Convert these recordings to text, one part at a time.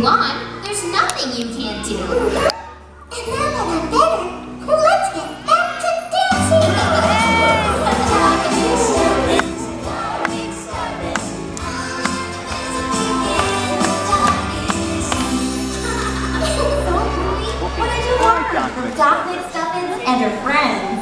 want. There's nothing you can't do. And now that I'm better, let's get back to dancing. What did you learn from Chocolate Stuffins and her friends?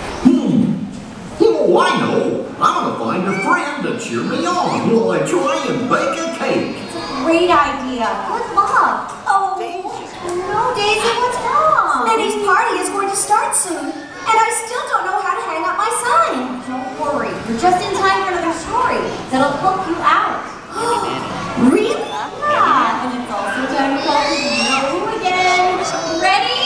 Oh, I know. I'm gonna find a friend to cheer me on while I try and bake a cake. It's a great idea. Good luck. Oh, no, Daisy, what's wrong? Minnie's party is going to start soon, and I still don't know how to hang up my sign. Don't worry. You're just in time for another story that'll hook you out. Really? Yeah, and it's also time to call you again. Ready?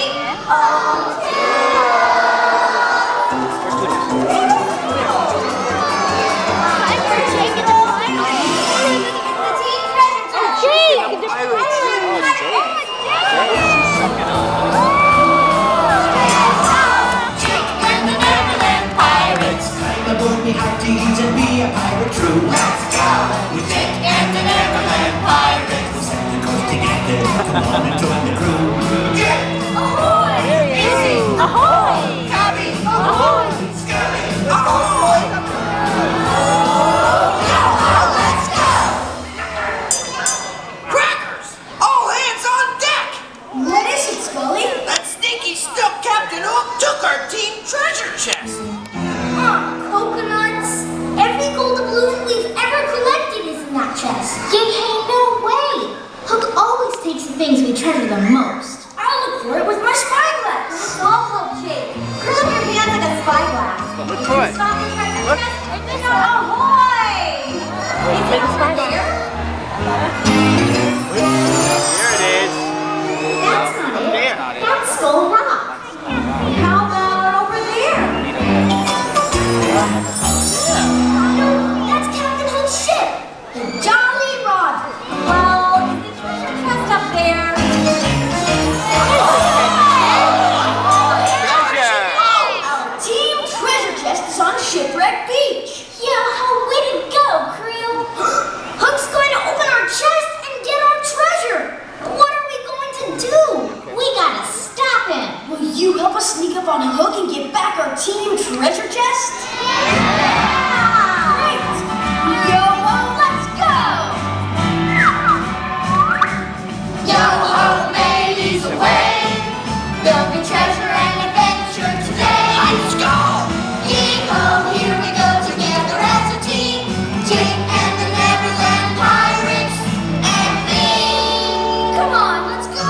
True, let's go! With Dick and the Neverland Pirates, we'll set the coast together. Come on and join the crew. Dick! Ahoy! Izzy! Ahoy! Cabby! Ahoy! Scully! Ahoy! Let's go! Crackers! All hands on deck! What is it, Scully? That sneaky snook Captain Hook took our team treasure chest. Coconuts. Every gold doubloon we've ever collected is in that chest. Hey, no way! Hook always takes the things we treasure the most. I'll look for it with my spyglass. It's all hook, Jake. Curl up your hands like a spyglass. Look for it. Stop the treasure Look. chest. Ahoy! Is it over there? There it is. That's not it. There. That's Skull Rock. How about over there? No, that's Captain Hook's ship, the Jolly Roger. Well, is the treasure chest up there? Treasure. Our team treasure chest is on Shipwreck Beach. Yeah, way to go, crew. Hook's going to open our chest and get our treasure. What are we going to do? We gotta stop him. Will you help us sneak up on Hook and get back our team treasure chest? Great! Yo-ho, let's go! Yo-ho, ladies away. There'll be treasure and adventure today. Let's go! Yee-ho, here we go together as a team. Jake and the Neverland Pirates and me. Come on, let's go.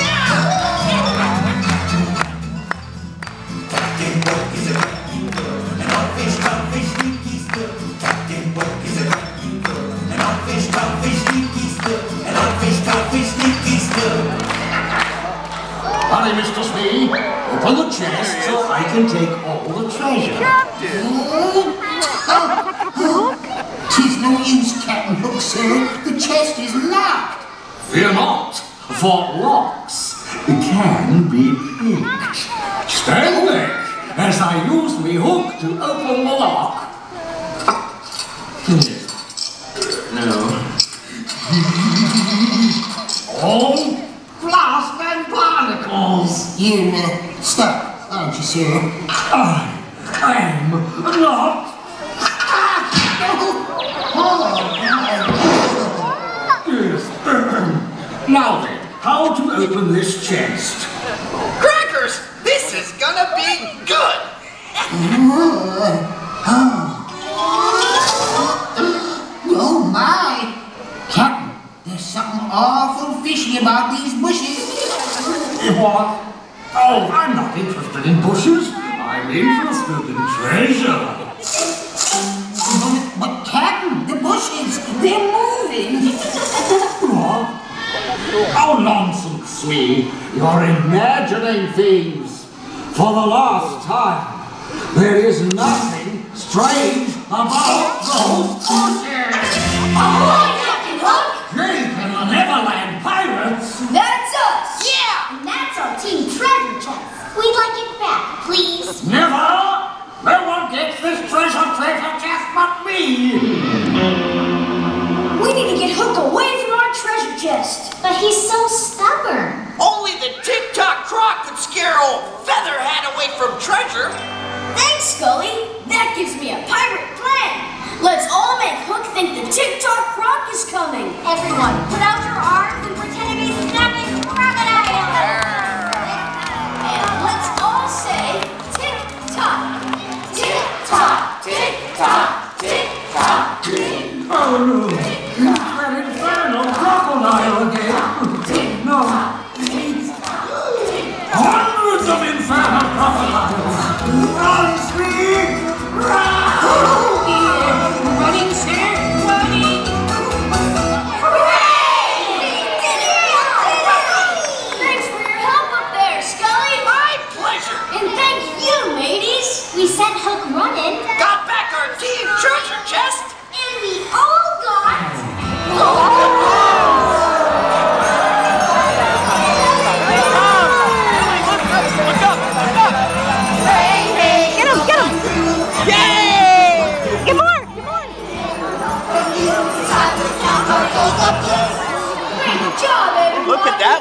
Captain Hook is a cracking good, and all fish, codfish, sneaky still. Captain Hook is a cracking good, and all fish, codfish, sneaky still. And all fish, codfish, sneaky still. Hurry, Mr. Smee. Open the chest so I can take all the treasure. Tis no use, Captain Hook, sir. The chest is locked. Fear not, for locks can be picked. Stand back as I use me hook to open the lock. No. All flask and barnacles. You, stop, aren't you, sir? I am not. Yes. Now then, how to open this chest? Crackers! This is gonna be good! Oh, my. Captain, there's something awful fishy about these bushes. What? Oh, I'm not interested in bushes. I'm interested in treasure. But Captain, the bushes, they're moving. What? Oh, nonsense, Smee. You're imagining things. For the last time, there is nothing strange about those bushes. Ahoy, Captain Hook! Jake and the Neverland Pirates. That's us! Yeah, and that's our team treasure chest. We'd like it back, please. Never! No one gets this treasure chest but me. We need to get Hook away from our treasure chest. But he's so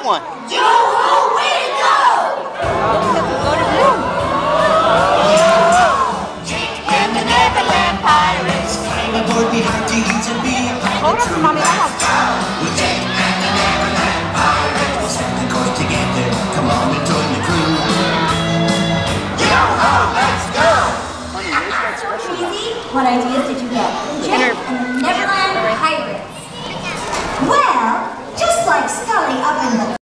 one. Yo-ho, way to go! Jake and the Neverland Pirates climb aboard behind to eat and be a pirate crew. With Jake and the Neverland Pirates, we'll set the course together. Come on and join the crew. Yo-ho, let's go! Easy. What ideas did you get? Jake and the Neverland